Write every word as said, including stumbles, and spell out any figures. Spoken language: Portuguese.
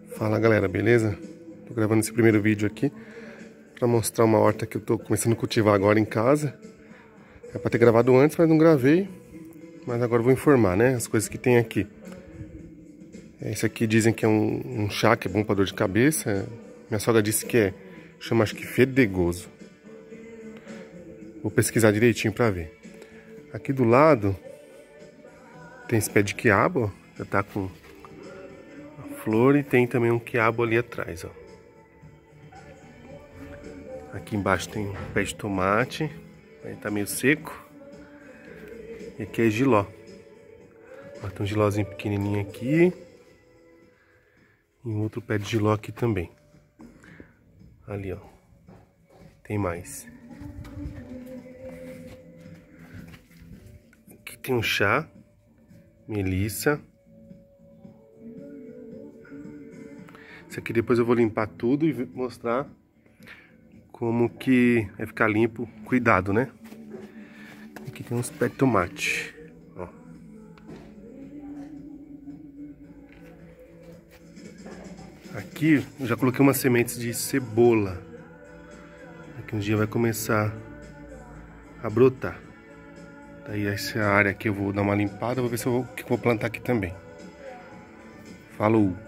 Fala galera, beleza? Tô gravando esse primeiro vídeo aqui pra mostrar uma horta que eu tô começando a cultivar agora em casa. É pra ter gravado antes, mas não gravei. Mas agora eu vou informar, né? As coisas que tem aqui. Esse aqui dizem que é um, um chá que é bom pra dor de cabeça. Minha sogra disse que é, chama acho que fedegoso. Vou pesquisar direitinho pra ver. Aqui do lado tem esse pé de quiabo, ó. Já tá com a flor e tem também um quiabo ali atrás, ó. Aqui embaixo tem um pé de tomate, aí tá meio seco. E aqui é giló. Ó, tem um gilózinho pequenininho aqui. E um outro pé de giló aqui também. Ali, ó. Tem mais. Aqui tem um chá. Melissa. Isso aqui depois eu vou limpar tudo e mostrar como que vai ficar limpo. Cuidado, né? Aqui tem uns pés de tomate. Ó. Aqui eu já coloquei umas sementes de cebola. Daqui um dia vai começar a brotar. Daí essa área aqui eu vou dar uma limpada. Vou ver se eu vou, que eu vou plantar aqui também. Falou!